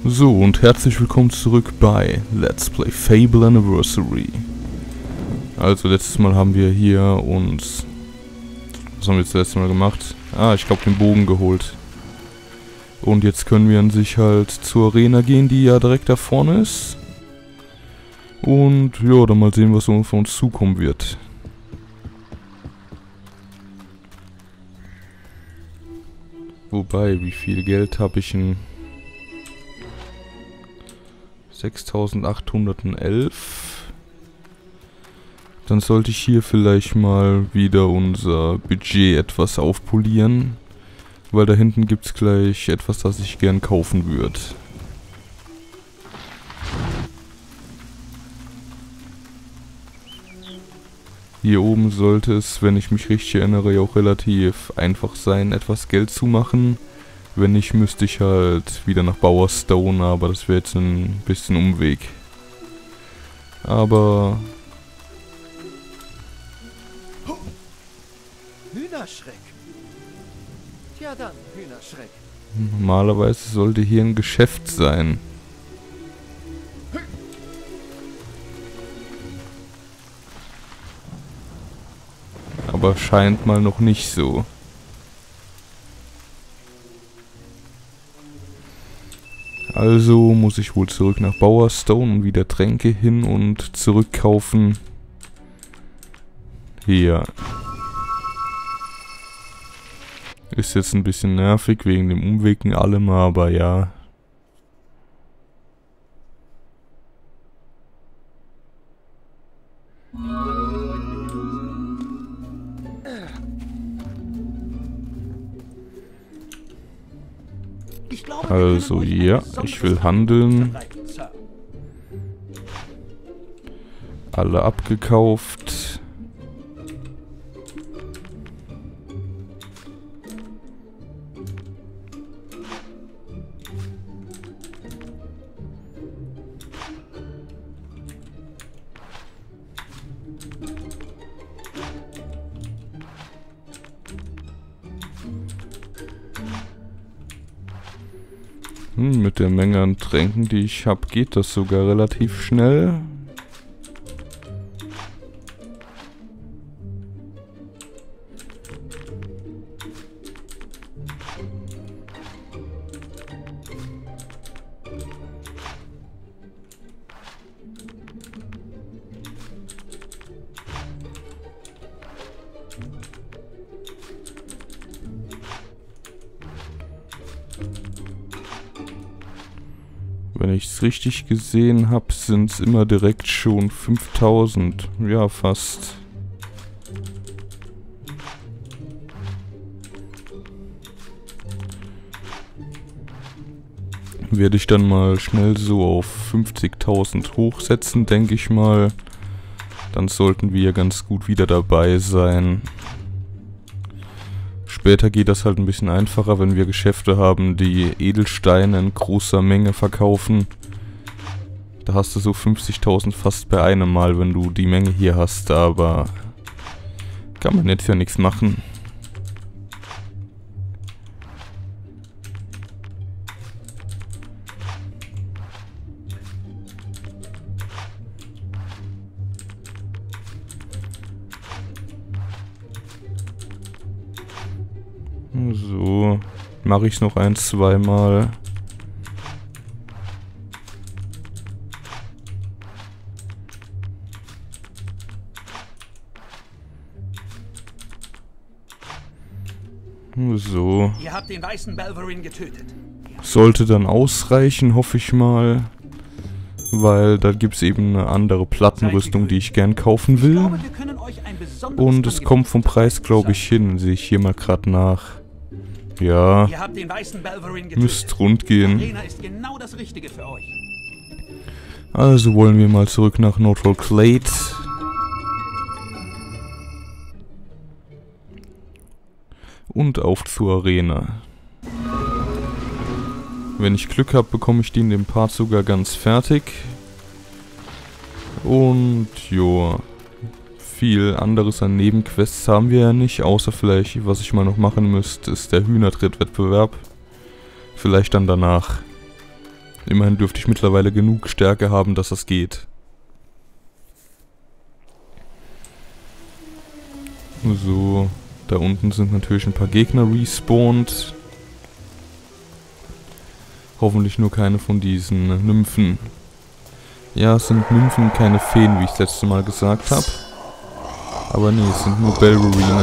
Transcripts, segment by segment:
So, und herzlich willkommen zurück bei Let's Play Fable Anniversary. Also letztes Mal haben wir hier uns... Was haben wir jetzt das letzte Mal gemacht? Ich glaube den Bogen geholt. Und jetzt können wir an sich halt zur Arena gehen, die ja direkt da vorne ist. Und ja, dann mal sehen, was so von uns zukommen wird. Wobei, wie viel Geld habe ich denn? 6.811. Dann sollte ich hier vielleicht mal wieder unser Budget etwas aufpolieren. Weil da hinten gibt es gleich etwas, das ich gern kaufen würde. Hier oben sollte es, wenn ich mich richtig erinnere, ja auch relativ einfach sein, etwas Geld zu machen. Wenn nicht, müsste ich halt wieder nach Bowerstone, aber das wäre jetzt ein bisschen Umweg. Aber... Hühnerschreck. Ja dann, Hühnerschreck. Normalerweise sollte hier ein Geschäft sein. Aber scheint mal noch nicht so. Also muss ich wohl zurück nach Bowerstone und wieder Tränke hin und zurückkaufen. Hier. Ist jetzt ein bisschen nervig wegen dem Umweg und allem, aber ja. Also ja, ich will handeln. Alle abgekauft. Mit der Menge an Tränken, die ich habe, geht das sogar relativ schnell. Wenn ich es richtig gesehen habe, sind es immer direkt schon 5000. Ja, fast. Werde ich dann mal schnell so auf 50.000 hochsetzen, denke ich mal. Dann sollten wir ganz gut wieder dabei sein. Später geht das halt ein bisschen einfacher, wenn wir Geschäfte haben, die Edelsteine in großer Menge verkaufen. Da hast du so 50.000 fast bei einem Mal, wenn du die Menge hier hast, aber kann man jetzt ja nichts machen. So, mache ich es noch ein-, zweimal. So. Ihr habt den weißen Balverine getötet. Sollte dann ausreichen, hoffe ich mal. Weil da gibt es eben eine andere Plattenrüstung, die ich gern kaufen will. Und es kommt vom Preis, glaube ich, hin. Sehe ich hier mal gerade nach. Ja, müsste rund gehen. Also wollen wir mal zurück nach Northrall Clade. Und auf zur Arena. Wenn ich Glück habe, bekomme ich die in dem Part sogar ganz fertig. Und joa. Viel anderes an Nebenquests haben wir ja nicht, außer vielleicht, was ich mal noch machen müsste, ist der Hühnertritt-Wettbewerb. Vielleicht dann danach. Immerhin dürfte ich mittlerweile genug Stärke haben, dass das geht. So, da unten sind natürlich ein paar Gegner respawned. Hoffentlich nur keine von diesen Nymphen. Ja, es sind Nymphen, keine Feen, wie ich das letzte Mal gesagt habe. Aber nee, es sind nur Balverine.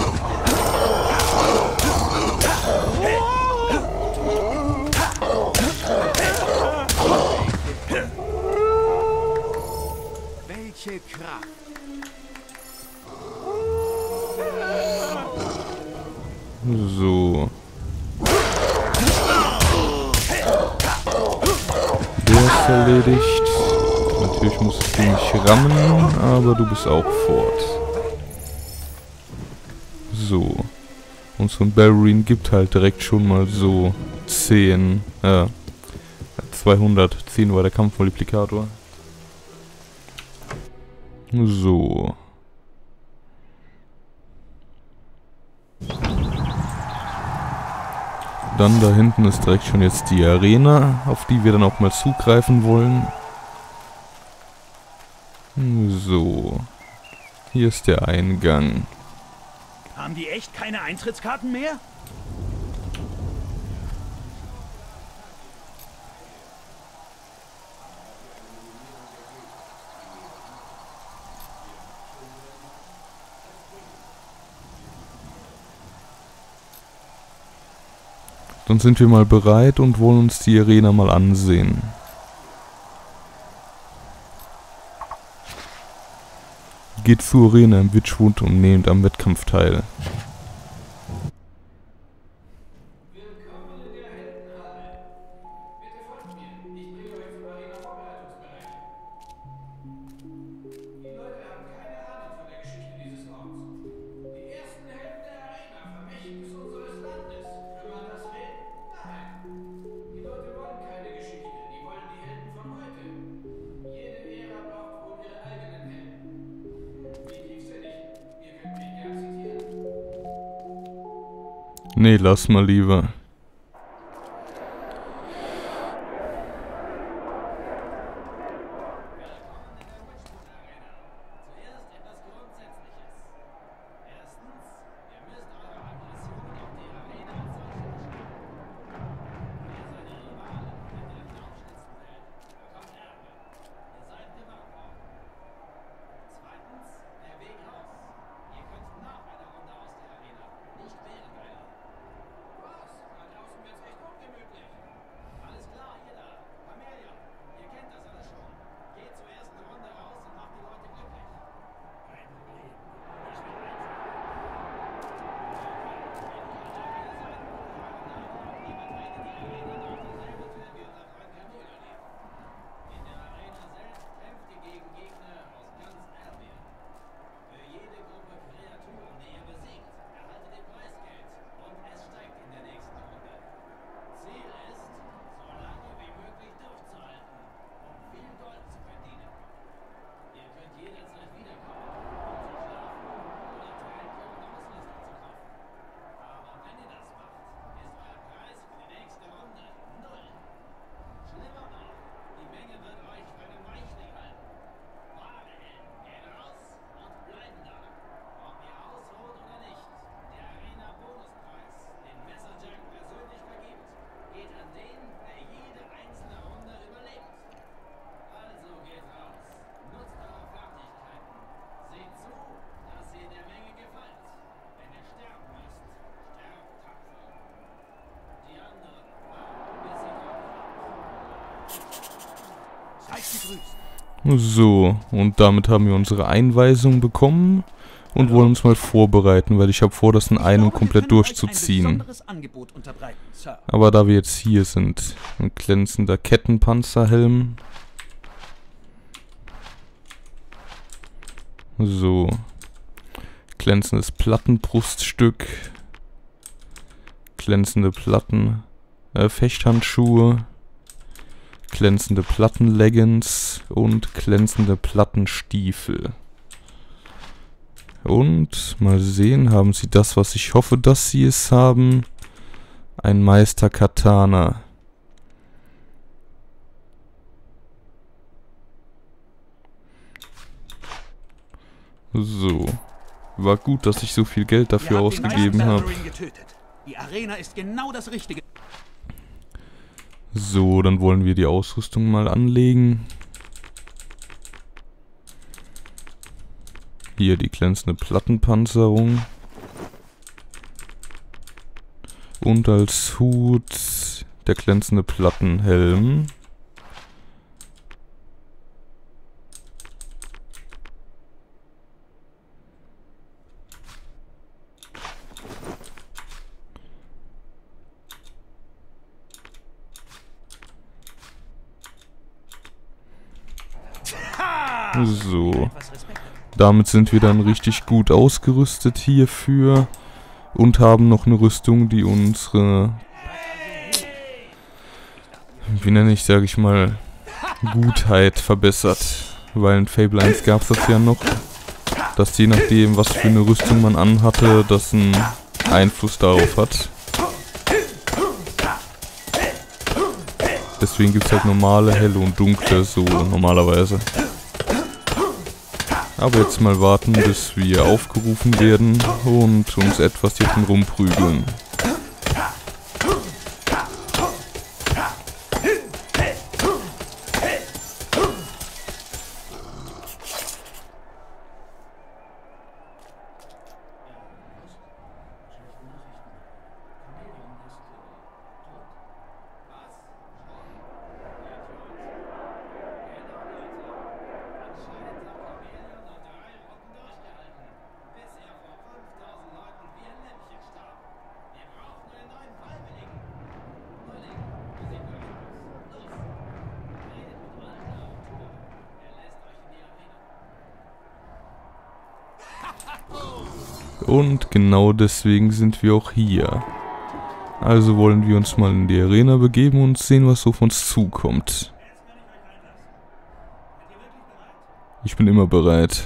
Welche Kraft! So. Der ist erledigt. Natürlich musst du nicht rammen, aber du bist auch fort. So. Und so ein Balverine gibt halt direkt schon mal so 10, 210 war der Kampfmultiplikator. So. Dann da hinten ist direkt schon jetzt die Arena, auf die wir dann auch mal zugreifen wollen. So. Hier ist der Eingang. Haben die echt keine Eintrittskarten mehr? Dann sind wir mal bereit und wollen uns die Arena mal ansehen. Geht zur Arena im Witchwood und nehmt am Wettkampf teil. Nee, lass mal lieber. So, und damit haben wir unsere Einweisung bekommen und wollen uns mal vorbereiten, weil ich habe vor, das in einem komplett durchzuziehen. Aber da wir jetzt hier sind, ein glänzender Kettenpanzerhelm. So, glänzendes Plattenbruststück, glänzende Platten, Fechthandschuhe, glänzende Plattenleggings und glänzende Plattenstiefel. Und mal sehen, haben sie das, was ich hoffe, dass sie es haben. Ein Meister Katana. So. War gut, dass ich so viel Geld dafür ausgegeben habe. Die Arena ist genau das Richtige. So, dann wollen wir die Ausrüstung mal anlegen. Hier die glänzende Plattenpanzerung. Und als Hut der glänzende Plattenhelm. So. Damit sind wir dann richtig gut ausgerüstet hierfür. Und haben noch eine Rüstung, die unsere, wie nenne ich, sage ich mal, Gutheit verbessert. Weil in Fable 1 gab es das ja noch, dass je nachdem, was für eine Rüstung man anhatte, das einen Einfluss darauf hat. Deswegen gibt es halt normale, helle und dunkle, so normalerweise. Aber jetzt mal warten, bis wir aufgerufen werden und uns etwas hier drin rumprügeln. Und genau deswegen sind wir auch hier. Also wollen wir uns mal in die Arena begeben und sehen, was so auf uns zukommt. Ich bin immer bereit.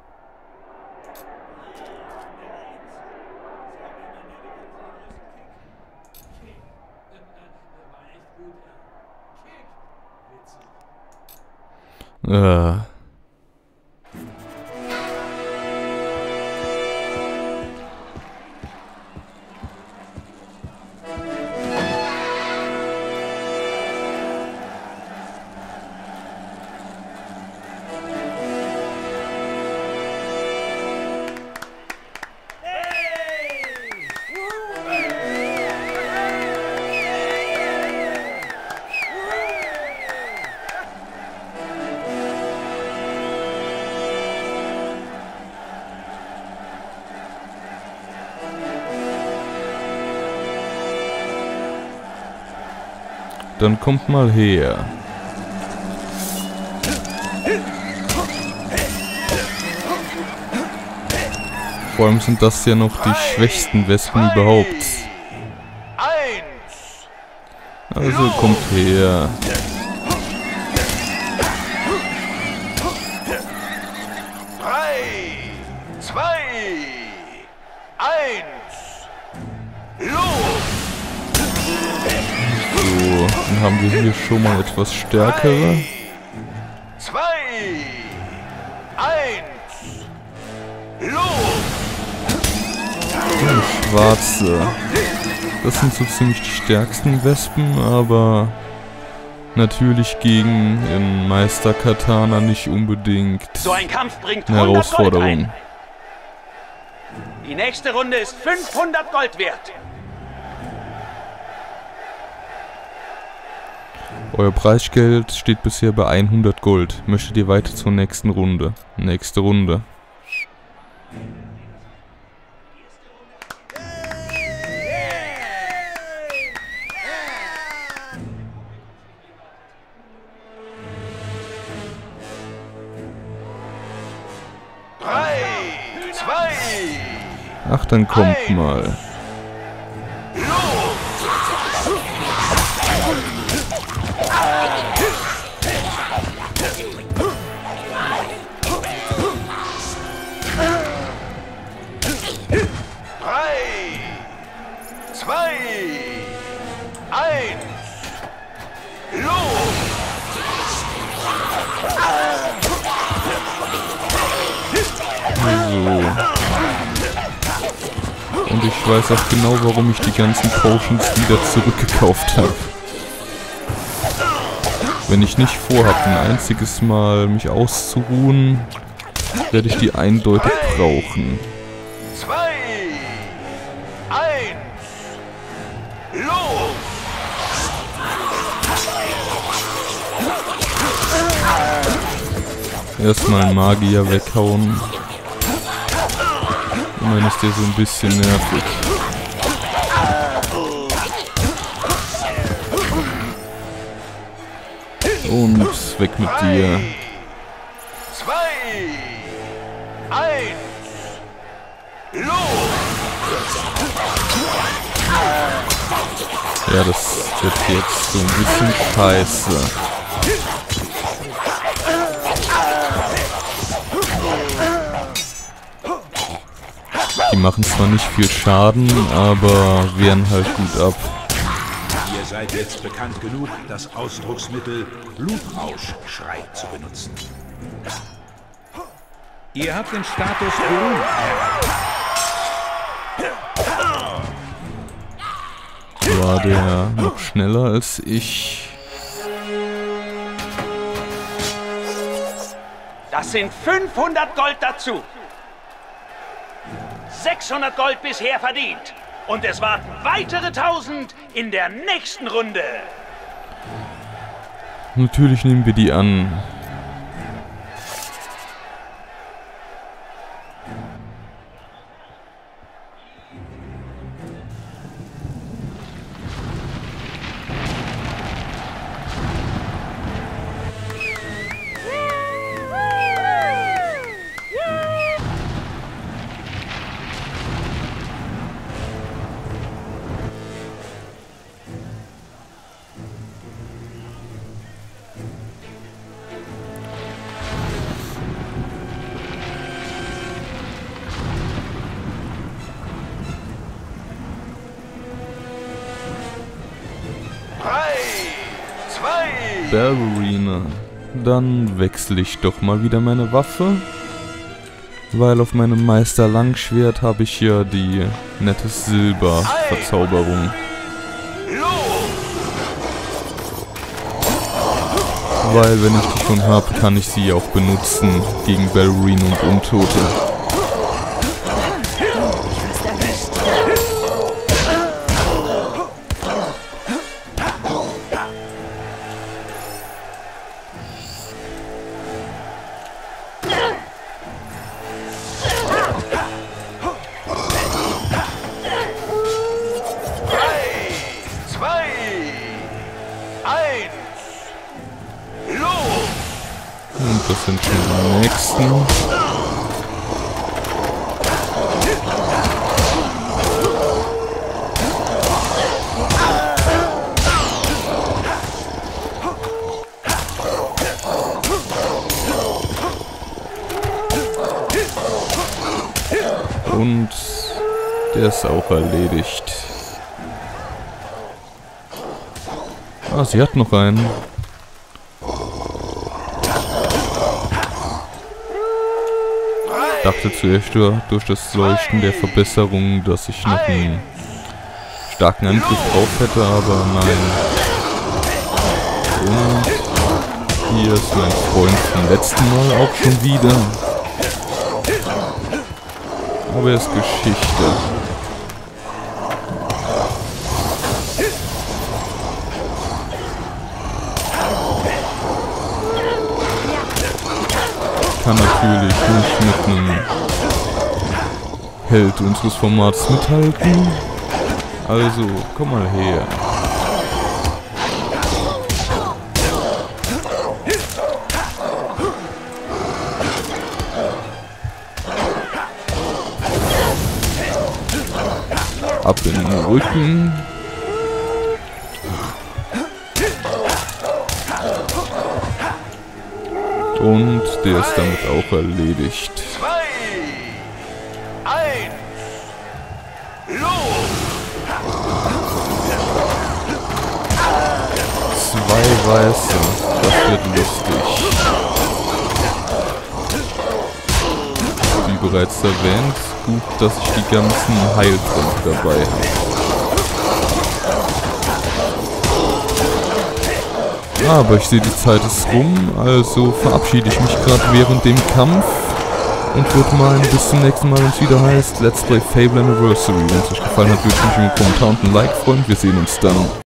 Dann kommt mal her. Vor allem sind das ja noch die schwächsten Wespen überhaupt. Also kommt her. Dann haben wir hier schon mal etwas stärkere. 2, 1, los! Schwarze. Das sind so ziemlich die stärksten Wespen, aber natürlich gegen den Meister Katana nicht unbedingt So ein Kampf bringt eine 100 Gold Herausforderung. ein. Die nächste Runde ist 500 Gold wert. Euer Preisgeld steht bisher bei 100 Gold. Möchtet ihr weiter zur nächsten Runde? Nächste Runde. Ach, dann kommt mal. Und ich weiß auch genau, warum ich die ganzen Potions wieder zurückgekauft habe. Wenn ich nicht vorhabe, ein einziges Mal mich auszuruhen, werde ich die eindeutig brauchen. 2, 1, los! Erstmal einen Magier weghauen. Und dann ist der so ein bisschen nervig. Und weg mit dir. 2, 1, los! Ja, das wird jetzt so ein bisschen scheiße. Die machen zwar nicht viel Schaden, aber wehren halt gut ab. Ihr seid jetzt bekannt genug, das Ausdrucksmittel Blutrauschschrei zu benutzen. Ihr habt den Status berühmt erreicht. War der noch schneller als ich? Das sind 500 Gold dazu. 600 Gold bisher verdient. Und es warten weitere 1000 in der nächsten Runde. Natürlich nehmen wir die an. Ballerina. Dann wechsle ich doch mal wieder meine Waffe. Weil auf meinem Meister Langschwert habe ich ja die nette Silber-Verzauberung. Weil wenn ich die schon habe, kann ich sie auch benutzen gegen Ballerina und Untote. Und das sind schon die nächsten. Und der ist auch erledigt. Ah, sie hat noch einen. Ich dachte zuerst durch das Leuchten der Verbesserung, dass ich noch einen starken Angriff drauf hätte, aber nein. Und hier ist mein Freund vom letzten Mal auch schon wieder. Aber er ist Geschichte. Kann natürlich nicht mit einem Held unseres Formats mithalten. Also, komm mal her. Ab in den Rücken. Und der ist damit auch erledigt. 2, 1, los! 2 Weiße. Das wird lustig. Die bereits erwähnt. Gut, dass ich die ganzen Heiltränke dabei habe. Aber ich sehe, die Zeit ist rum, also verabschiede ich mich gerade während dem Kampf und würde meinen, bis zum nächsten Mal, wenn es wieder heißt Let's Play Fable Anniversary. Wenn es euch gefallen hat, würde ich mich im Kommentar und ein Like freuen. Wir sehen uns dann.